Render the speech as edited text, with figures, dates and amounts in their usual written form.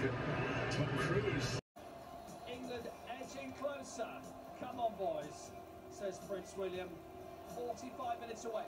at Tom Cruise. England edging closer. Come on, boys, says Prince William. 45 minutes away.